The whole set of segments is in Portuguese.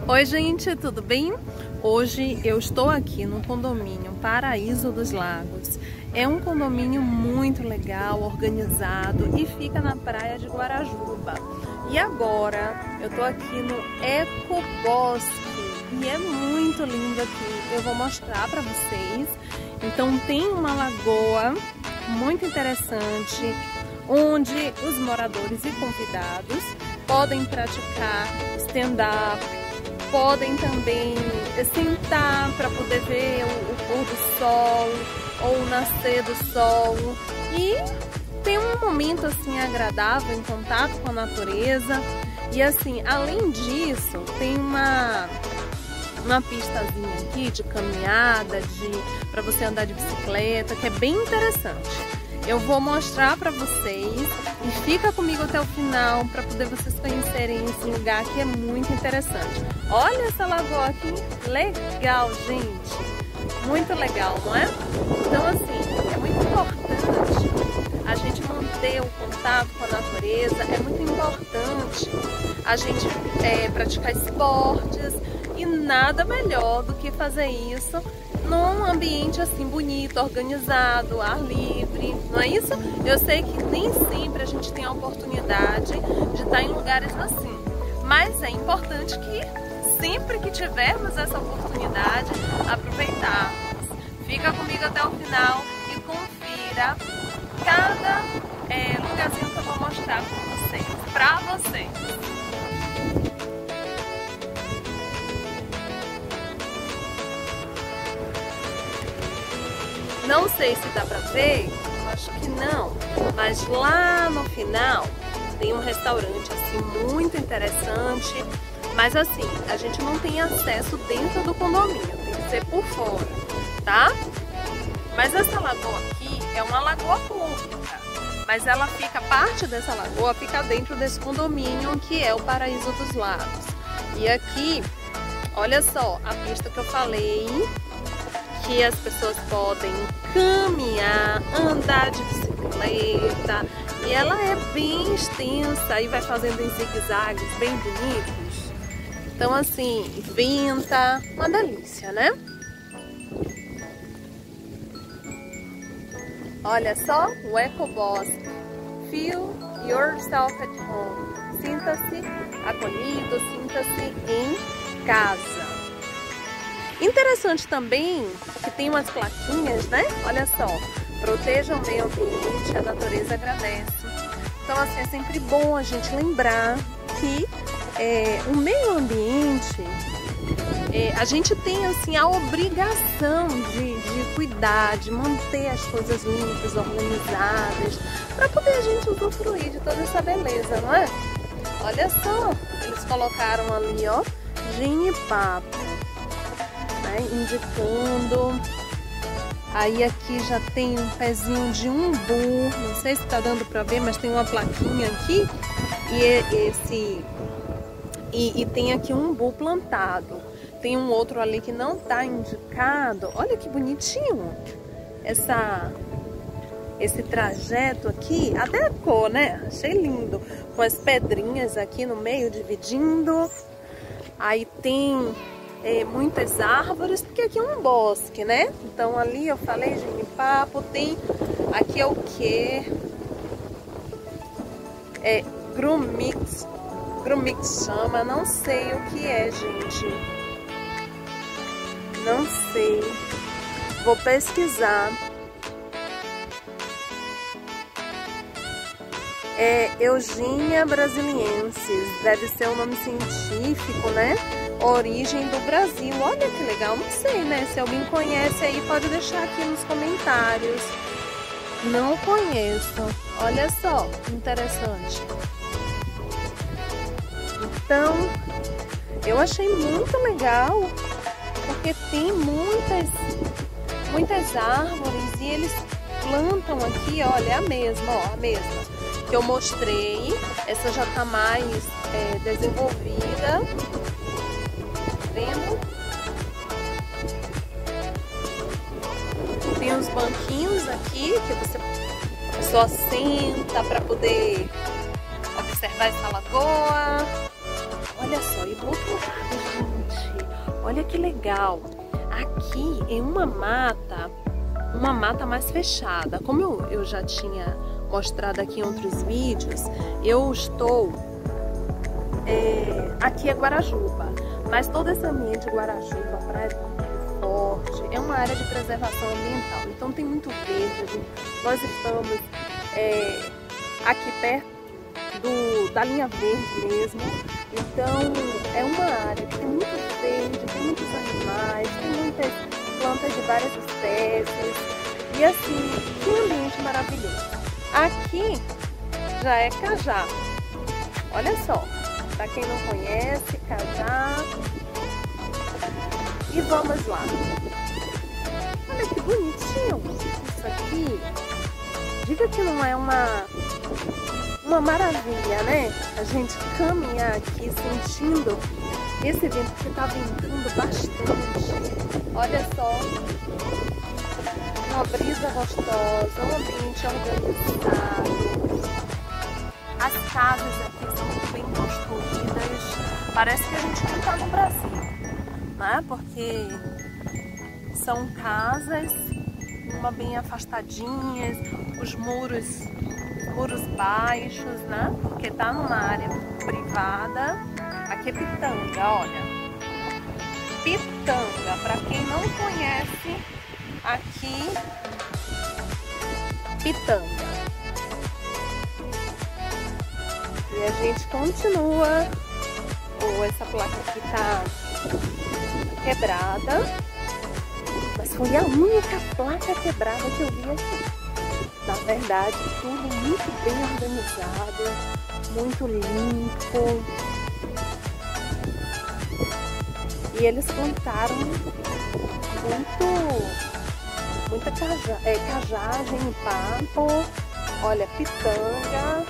Oi gente, tudo bem? Hoje eu estou aqui no condomínio Paraíso dos Lagos. É um condomínio muito legal, organizado e fica na praia de Guarajuba. E agora eu tô aqui no Ecobosque e é muito lindo aqui. Eu vou mostrar para vocês. Então tem uma lagoa muito interessante onde os moradores e convidados podem praticar stand-up, podem também sentar para poder ver o pôr do sol ou o nascer do sol e ter um momento assim agradável em contato com a natureza. E assim, além disso, tem uma pistazinha aqui de caminhada, para você andar de bicicleta, que é bem interessante. Eu vou mostrar para vocês e fica comigo até o final para poder vocês conhecerem esse lugar que é muito interessante. Olha essa lagoa aqui, legal, gente, muito legal, não é? Então assim, é muito importante a gente manter o contato com a natureza, é muito importante a gente praticar esportes e nada melhor do que fazer isso num ambiente assim bonito, organizado, ar livre, não é isso? Eu sei que nem sempre a gente tem a oportunidade de estar em lugares assim, mas é importante que sempre que tivermos essa oportunidade, aproveitarmos. Fica comigo até o final e confira cada lugarzinho que eu vou mostrar pra vocês. Não sei se dá pra ver, eu acho que não, mas lá no final tem um restaurante assim muito interessante, mas assim, a gente não tem acesso dentro do condomínio, tem que ser por fora, tá? Mas essa lagoa aqui é uma lagoa pública, mas ela fica, parte dessa lagoa fica dentro desse condomínio que é o Paraíso dos Lagos. E aqui, olha só, a pista que eu falei, que as pessoas podem caminhar, andar de bicicleta, e ela é bem extensa e vai fazendo em zigue-zagues bem bonitos. Então assim, venta, uma delícia, né? Olha só, o Ecobosque. Feel yourself at home. Sinta-se acolhido, sinta-se em casa. Interessante também que tem umas plaquinhas, né? Olha só, proteja o meio ambiente, a natureza agradece. Então assim, é sempre bom a gente lembrar que o meio ambiente, a gente tem assim a obrigação de cuidar, de manter as coisas limpas, organizadas, para poder a gente usufruir de toda essa beleza, não é? Olha só, eles colocaram ali, ó, jenipapo, indicando. Aí aqui já tem um pezinho de umbu, não sei se tá dando para ver, mas tem uma plaquinha aqui e tem aqui um umbu plantado. Tem um outro ali que não tá indicado. Olha que bonitinho esse trajeto aqui, até a cor, né? Achei lindo, com as pedrinhas aqui no meio dividindo. Aí tem muitas árvores, porque aqui é um bosque, né? Então ali eu falei jenipapo, tem aqui é o que? É grumix chama, não sei o que é, gente. Não sei. Vou pesquisar. É Eugenia brasiliensis, deve ser um nome científico, né? Origem do Brasil. Olha que legal, não sei, né? Se alguém conhece aí, pode deixar aqui nos comentários. Não conheço. Olha só, que interessante. Então, eu achei muito legal, porque tem muitas árvores e eles plantam aqui, olha, é a mesma, ó, a mesma que eu mostrei. Essa já tá mais desenvolvida. Vendo? Tem uns banquinhos aqui que a pessoa senta para poder observar essa lagoa. Olha só, e do outro lado, gente, olha que legal. Aqui é uma mata mais fechada. Como eu já tinha mostrado aqui em outros vídeos, eu estou... aqui é Guarajuba, mas todo esse ambiente Guarajuba, Praia do Forte, é uma área de preservação ambiental. Então tem muito verde. Nós estamos aqui perto da linha verde mesmo. Então é uma área que tem muito verde, tem muitos animais, tem muitas plantas de várias espécies. E assim, que ambiente maravilhoso. Aqui já é Cajá. Olha só, para quem não conhece, Cajá. E vamos lá. Olha que bonitinho isso aqui. Diga que não é uma maravilha, né? A gente caminhar aqui sentindo esse vento que tá ventando bastante. Olha só. Uma brisa gostosa, um ambiente organizado. As casas aqui são muito bem construídas. Parece que a gente não está no Brasil, né? Porque são casas bem afastadinhas, os muros baixos, né? Porque tá numa área privada. Aqui é Pitanga, olha. Pitanga, para quem não conhece, aqui Pitanga. E a gente continua. Essa placa aqui tá quebrada, mas foi a única placa quebrada que eu vi aqui. Na verdade, tudo muito bem organizado, muito limpo. E eles plantaram muita cajagem no papo. Olha, pitanga.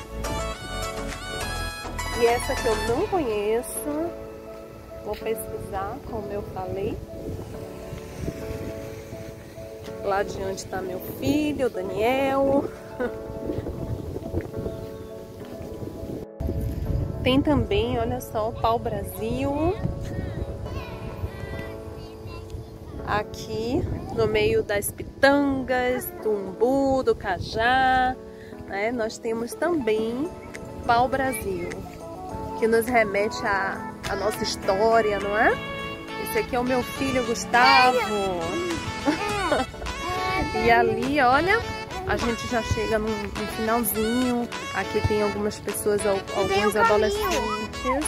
E essa que eu não conheço, vou pesquisar, como eu falei. Lá adiante está meu filho, o Daniel. Tem também, olha só, o pau-brasil. Aqui no meio das pitangas, do umbu, do cajá, né? Nós temos também pau-brasil, que nos remete à nossa história, não é? Esse aqui é o meu filho Gustavo. E ali, olha, a gente já chega no finalzinho. Aqui tem algumas pessoas, alguns adolescentes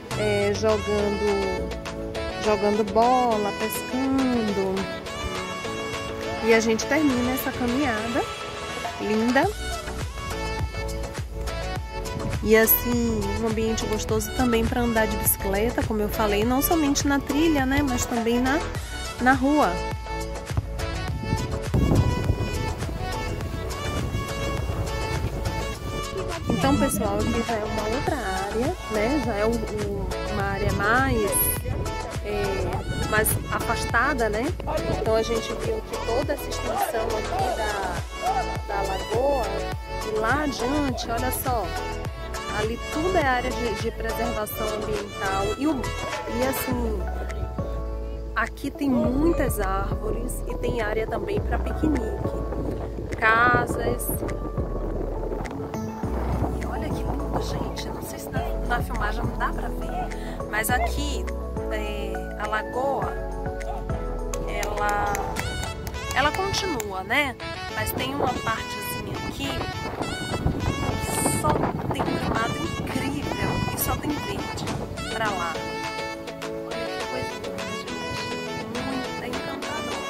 jogando bola, pescando. E a gente termina essa caminhada linda. E assim, um ambiente gostoso também para andar de bicicleta, como eu falei, não somente na trilha, né, mas também na rua. Então, pessoal, aqui já é uma outra área, né, já é uma área mais afastada, né. Então a gente viu que toda essa extensão aqui da lagoa, e lá adiante, olha só, ali tudo é área de preservação ambiental e assim, aqui tem muitas árvores e tem área também para piquenique, casas. E olha que lindo, gente, não sei se na filmagem não dá para ver, mas aqui a lagoa, ela continua, né? Mas tem uma partezinha aqui que só tem um gramado incrível e só tem verde pra lá. Olha que coisa linda, gente. Muito encantador.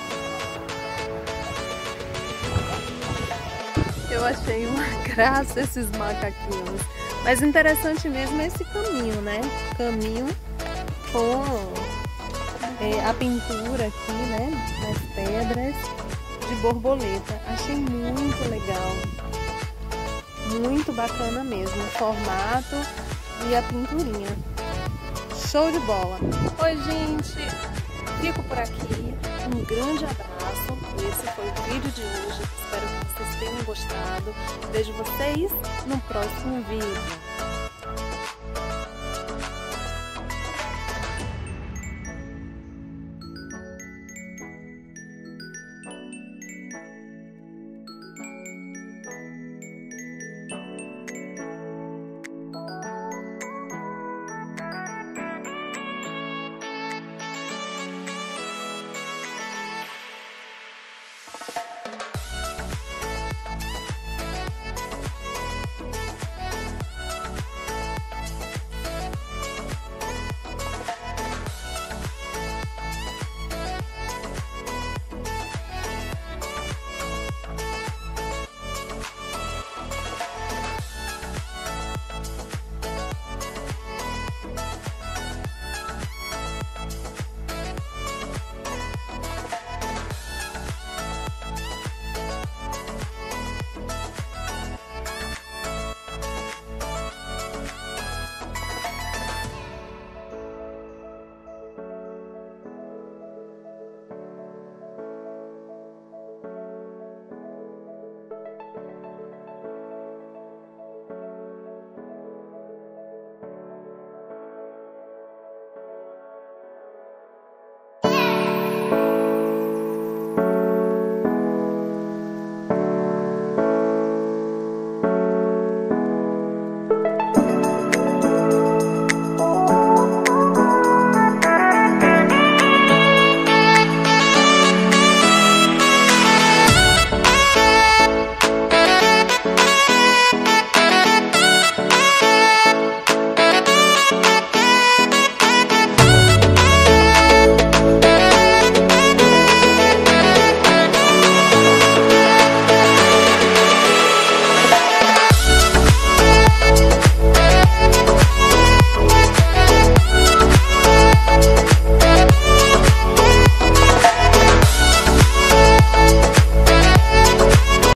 Eu achei uma graça esses macaquinhos. Mas interessante mesmo é esse caminho, né? Caminho com a pintura aqui, né? Nas pedras de borboleta. Achei muito legal. Muito bacana mesmo o formato e a pinturinha. Show de bola! Oi, gente! Fico por aqui. Um grande abraço. Esse foi o vídeo de hoje. Espero que vocês tenham gostado. Vejo vocês no próximo vídeo.